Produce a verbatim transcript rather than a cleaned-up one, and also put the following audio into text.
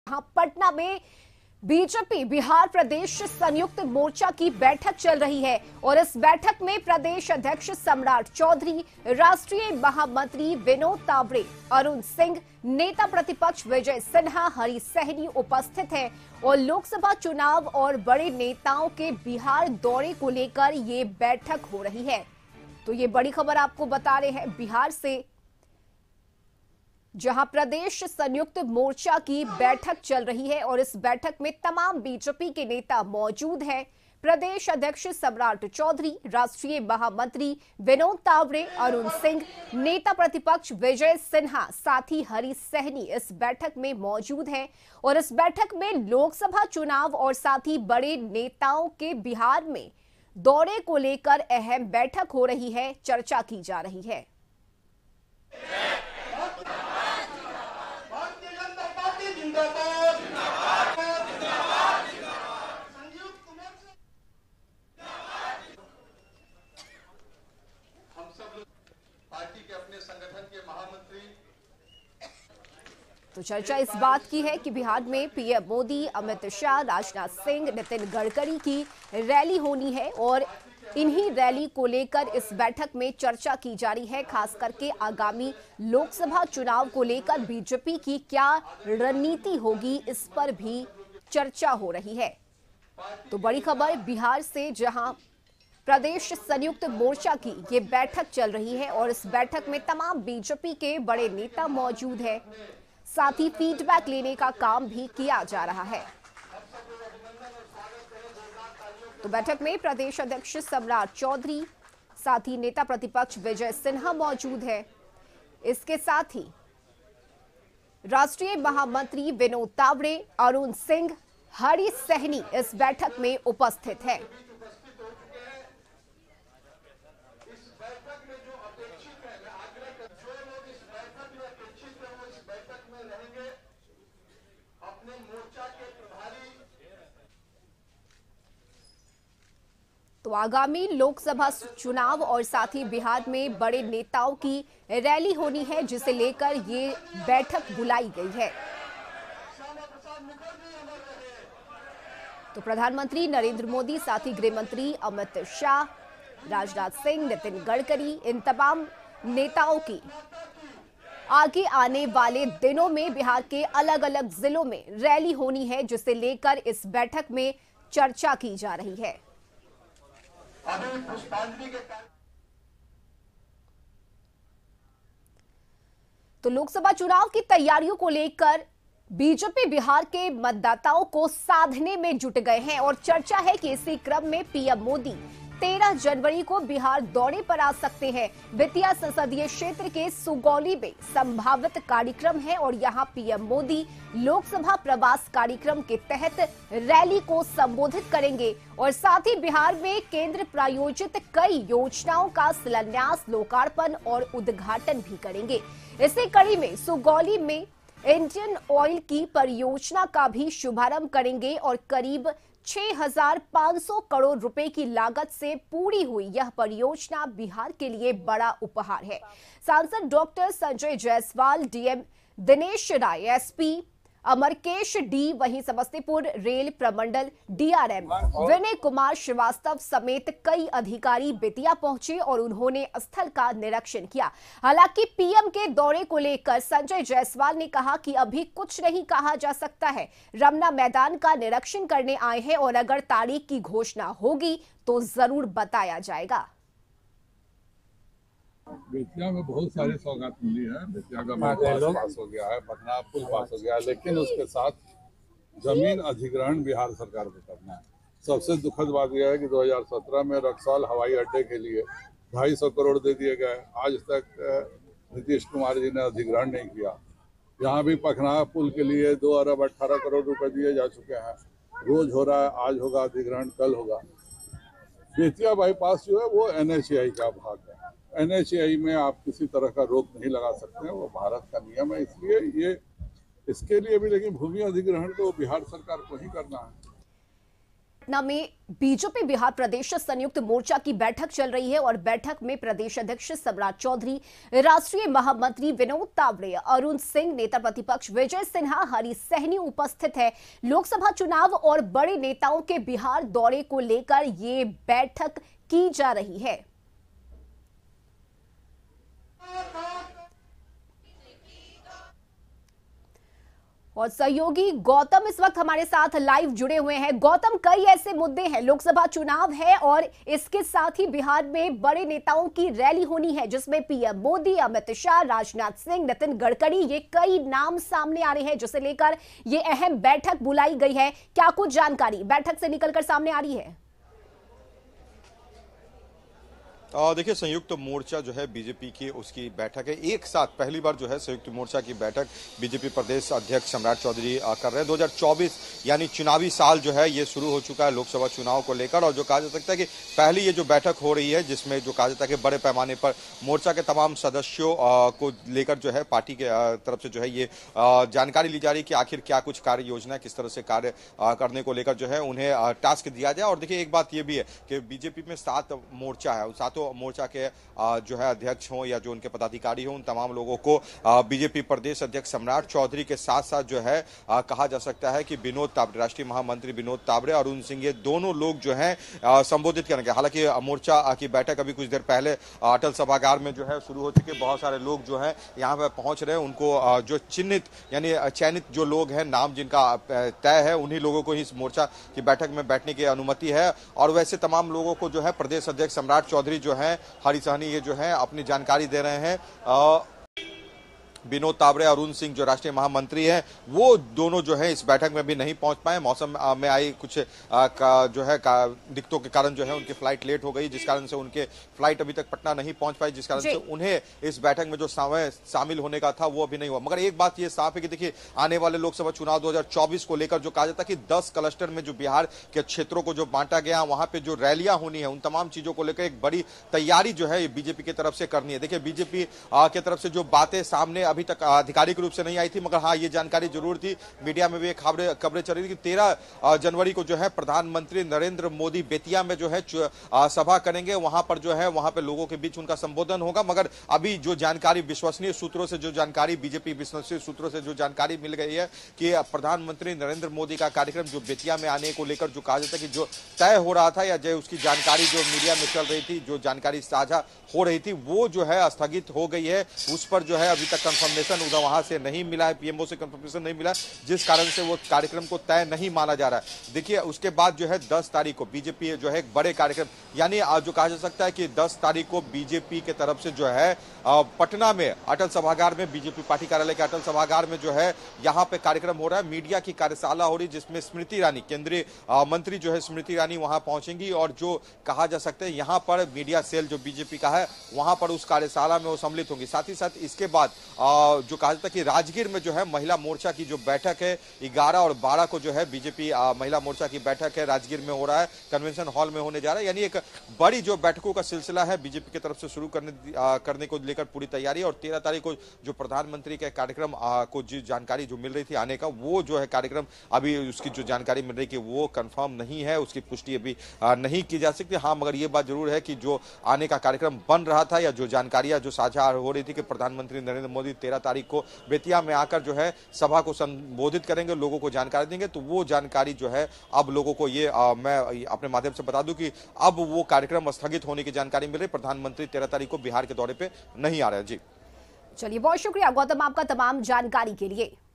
यहाँ पटना में बीजेपी बिहार प्रदेश संयुक्त मोर्चा की बैठक चल रही है और इस बैठक में प्रदेश अध्यक्ष सम्राट चौधरी, राष्ट्रीय महामंत्री विनोद तावड़े, अरुण सिंह, नेता प्रतिपक्ष विजय सिन्हा, हरी सहनी उपस्थित हैं और लोकसभा चुनाव और बड़े नेताओं के बिहार दौरे को लेकर ये बैठक हो रही है। तो ये बड़ी खबर आपको बता रहे हैं बिहार से, जहां प्रदेश संयुक्त मोर्चा की बैठक चल रही है और इस बैठक में तमाम बीजेपी के नेता मौजूद हैं। प्रदेश अध्यक्ष सम्राट चौधरी, राष्ट्रीय महामंत्री विनोद तावड़े, अरुण सिंह, नेता प्रतिपक्ष विजय सिन्हा, साथ ही हरी सहनी इस बैठक में मौजूद हैं और इस बैठक में लोकसभा चुनाव और साथ ही बड़े नेताओं के बिहार में दौरे को लेकर अहम बैठक हो रही है, चर्चा की जा रही है। तो चर्चा इस बात की है कि बिहार में पीएम मोदी, अमित शाह, राजनाथ सिंह, नितिन गडकरी की रैली होनी है और इन्हीं रैली को लेकर इस बैठक में चर्चा की जा रही है। खास करके आगामी लोकसभा चुनाव को लेकर बीजेपी की क्या रणनीति होगी, इस पर भी चर्चा हो रही है। तो बड़ी खबर बिहार से, जहां प्रदेश संयुक्त मोर्चा की ये बैठक चल रही है और इस बैठक में तमाम बीजेपी के बड़े नेता मौजूद हैं, साथ ही फीडबैक लेने का काम भी किया जा रहा है। तो बैठक में प्रदेश अध्यक्ष सम्राट चौधरी, साथ ही नेता प्रतिपक्ष विजय सिन्हा मौजूद है। इसके साथ ही राष्ट्रीय महामंत्री विनोद तावड़े, अरुण सिंह, हरी सहनी इस बैठक में उपस्थित है। तो आगामी लोकसभा चुनाव और साथ ही बिहार में बड़े नेताओं की रैली होनी है, जिसे लेकर ये बैठक बुलाई गई है। तो प्रधानमंत्री नरेंद्र मोदी, साथ ही गृह मंत्री अमित शाह, राजनाथ सिंह, नितिन गडकरी, इन तमाम नेताओं की आगे आने वाले दिनों में बिहार के अलग अलग जिलों में रैली होनी है, जिसे लेकर इस बैठक में चर्चा की जा रही है। तो लोकसभा चुनाव की तैयारियों को लेकर बीजेपी बिहार के मतदाताओं को साधने में जुट गए हैं और चर्चा है कि इसी क्रम में पीएम मोदी तेरह जनवरी को बिहार दौरे पर आ सकते हैं। बेतिया संसदीय क्षेत्र के सुगौली में संभावित कार्यक्रम है और यहां पीएम मोदी लोकसभा प्रवास कार्यक्रम के तहत रैली को संबोधित करेंगे और साथ ही बिहार में केंद्र प्रायोजित कई योजनाओं का शिलान्यास, लोकार्पण और उद्घाटन भी करेंगे। इसी कड़ी में सुगौली में इंडियन ऑयल की परियोजना का भी शुभारंभ करेंगे और करीब छह हजार पांच सौ करोड़ रुपए की लागत से पूरी हुई यह परियोजना बिहार के लिए बड़ा उपहार है। सांसद doctor Sanjay Jaiswal, DM Dinesh Rai, SP Amarkesh D, वहीं समस्तीपुर रेल प्रमंडल डीआरएम विनय कुमार श्रीवास्तव समेत कई अधिकारी बेतिया पहुंचे और उन्होंने स्थल का निरीक्षण किया। हालांकि पीएम के दौरे को लेकर संजय जायसवाल ने कहा कि अभी कुछ नहीं कहा जा सकता है। रमना मैदान का निरीक्षण करने आए हैं और अगर तारीख की घोषणा होगी तो जरूर बताया जाएगा। बेतिया में बहुत सारी सौगात मिली है। बेतिया का मेट्रो पास हो गया है, पटना पुल पास हो गया है, लेकिन उसके साथ जमीन अधिग्रहण बिहार सरकार को करना है। सबसे दुखद बात यह है कि दो हज़ार सत्रह में रक्सौल हवाई अड्डे के लिए ढाई सौ करोड़ दे दिए गए, आज तक नीतीश कुमार जी ने अधिग्रहण नहीं किया। यहाँ भी पखना पुल के लिए दो अरब अठारह करोड़ रुपए दिए जा चुके हैं, रोज हो रहा है, आज होगा अधिग्रहण, कल होगा। बेतिया बाईपास जो है वो एन एच ए आई का भाग है। एन एच ए आई में आप किसी तरह का रोक नहीं लगा सकते हैं, वो भारत का नियम है, इसलिए ये इसके लिए भी, लेकिन भूमि अधिग्रहण तो बिहार सरकार को ही करना है। पटना में बीजेपी बिहार प्रदेश संयुक्त मोर्चा की बैठक चल रही है और बैठक में प्रदेश अध्यक्ष सम्राट चौधरी, राष्ट्रीय महामंत्री विनोद तावड़े, अरुण सिंह, नेता प्रतिपक्ष विजय सिन्हा, हरी सहनी उपस्थित है। लोकसभा चुनाव और बड़े नेताओं के बिहार दौरे को लेकर ये बैठक की जा रही है। और सहयोगी गौतम इस वक्त हमारे साथ लाइव जुड़े हुए हैं। गौतम, कई ऐसे मुद्दे हैं, लोकसभा चुनाव है और इसके साथ ही बिहार में बड़े नेताओं की रैली होनी है जिसमें पीएम मोदी, अमित शाह, राजनाथ सिंह, नितिन गडकरी, ये कई नाम सामने आ रहे हैं जिसे लेकर ये अहम बैठक बुलाई गई है। क्या कुछ जानकारी बैठक से निकलकर सामने आ रही है? देखिए, संयुक्त मोर्चा जो है बीजेपी की उसकी बैठक है। एक साथ पहली बार जो है संयुक्त मोर्चा की बैठक बीजेपी प्रदेश अध्यक्ष सम्राट चौधरी कर रहे हैं। दो हज़ार चौबीस यानी चुनावी साल जो है ये शुरू हो चुका है लोकसभा चुनाव को लेकर, और जो कहा जा सकता है कि पहली ये जो बैठक हो रही है जिसमें जो कहा जाता है कि बड़े पैमाने पर मोर्चा के तमाम सदस्यों को लेकर जो है पार्टी के तरफ से जो है ये जानकारी ली जा रही है कि आखिर क्या कुछ कार्य योजना, किस तरह से कार्य करने को लेकर जो है उन्हें टास्क दिया जाए। और देखिए, एक बात ये भी है कि बीजेपी में सात मोर्चा है, सातों मोर्चा के जो है अध्यक्ष हों या जो उनके पदाधिकारी हों, उन तमाम लोगों को बीजेपी प्रदेश अध्यक्ष सम्राट चौधरी के साथ साथ जो है कहा जा सकता है कि विनोद तावड़े, राष्ट्रीय महामंत्री विनोद तावड़े और अरुण सिंह, ये दोनों लोग जो हैं संबोधित करेंगे। हालांकि मोर्चा की बैठक अभी कुछ देर पहले अटल सभागार में जो है शुरू हो चुकी है। बहुत सारे लोग जो है यहाँ पर पहुंच रहे हैं। उनको जो चिन्हित यानी चयनित जो लोग हैं, नाम जिनका तय है, उन्हीं लोगों को ही इस मोर्चा की बैठक में बैठने की अनुमति है। और वैसे तमाम लोगों को जो है प्रदेश अध्यक्ष सम्राट चौधरी जो है हरी सहनी ये जो है अपनी जानकारी दे रहे हैं। आ, विनोद तावड़े, अरुण सिंह जो राष्ट्रीय महामंत्री हैं, वो दोनों जो है इस बैठक में भी नहीं पहुंच पाए। मौसम में आई कुछ आ, का जो है का, दिक्कतों के कारण जो है उनकी फ्लाइट लेट हो गई, जिस कारण से उनके फ्लाइट अभी तक पटना नहीं पहुंच पाई, जिस कारण से उन्हें इस बैठक में जो समय शामिल होने का था वो अभी नहीं हुआ। मगर एक बात ये साफ है कि देखिए, आने वाले लोकसभा चुनाव दो हजार चौबीस को लेकर जो कहा जाता है कि दस क्लस्टर में जो बिहार के क्षेत्रों को जो बांटा गया, वहां पे जो रैलियां होनी है, उन तमाम चीजों को लेकर एक बड़ी तैयारी जो है बीजेपी की तरफ से करनी है। देखिए, बीजेपी की तरफ से जो बातें सामने अभी तक आधिकारिक रूप से नहीं आई थी, मगर हाँ ये जानकारी जरूर थी, मीडिया में भी एक खबरें खबरें चल रही थी कि तेरह जनवरी को जो है प्रधानमंत्री नरेंद्र मोदी बेतिया में जो है सभा करेंगे। वहां पर जो है वहां पर लोगों के बीच उनका संबोधन होगा। मगर अभी जो जानकारी विश्वसनीय सूत्रों से जो जानकारी बीजेपी विश्वसनीय सूत्रों से जो जानकारी मिल गई है कि प्रधानमंत्री नरेंद्र मोदी का कार्यक्रम जो बेतिया में आने को लेकर जो कहा जाता है कि जो तय हो रहा था या जो उसकी जानकारी जो मीडिया में चल रही थी, जो जानकारी साझा हो रही थी, वो जो है स्थगित हो गई है। उस पर जो है अभी तक कंफर्मेशन उधर वहां से नहीं मिला है, पीएमओ से कंफर्मेशन नहीं मिला, जिस कारण से वो कार्यक्रम को तय नहीं माना जा रहा है। देखिए, उसके बाद जो है दस तारीख को बीजेपी जो है एक बड़े कार्यक्रम, यानी आज जो कहा जा सकता है कि दस तारीख को बीजेपी के तरफ से जो है पटना में अटल सभागार में, बीजेपी पार्टी कार्यालय के अटल सभागार में जो है यहाँ पे कार्यक्रम हो रहा है। मीडिया की कार्यशाला हो रही, जिसमें स्मृति ईरानी, केंद्रीय मंत्री जो है स्मृति ईरानी वहां पहुंचेंगी और जो कहा जा सकता है यहाँ पर मीडिया सेल जो बीजेपी का है वहां पर उस कार्यशाला में वो सम्मिलित होंगी। साथ ही साथ इसके बाद जो कहा जाता है कि राजगीर में जो है महिला मोर्चा की जो बैठक है ग्यारह और बारह को जो है बीजेपी महिला मोर्चा की बैठक है राजगीर में हो रहा है, कन्वेंशन हॉल में होने जा रहा है। यानी एक बड़ी जो बैठकों का सिलसिला है बीजेपी की तरफ से शुरू करने आ, करने को लेकर पूरी तैयारी। और तेरह तारीख को जो प्रधानमंत्री के कार्यक्रम को जो जानकारी जो मिल रही थी आने का, वो जो है कार्यक्रम अभी उसकी जो जानकारी मिल रही है वो कंफर्म नहीं है, उसकी पुष्टि अभी नहीं की जा सकती। हाँ, मगर ये बात जरूर है कि जो आने का कार्यक्रम बन रहा था या जो जानकारियां जो साझा हो रही थी कि प्रधानमंत्री नरेंद्र मोदी तेरह तारीख को बेतिया में आकर जो है सभा को संबोधित करेंगे, लोगों को जानकारी देंगे, तो वो जानकारी जो है अब लोगों को ये आ, मैं अपने माध्यम से बता दूं कि अब वो कार्यक्रम स्थगित होने की जानकारी मिल रही। प्रधानमंत्री तेरह तारीख को बिहार के दौरे पे नहीं आ रहे हैं। जी चलिए, बहुत शुक्रिया गौतम आपका तमाम जानकारी के लिए।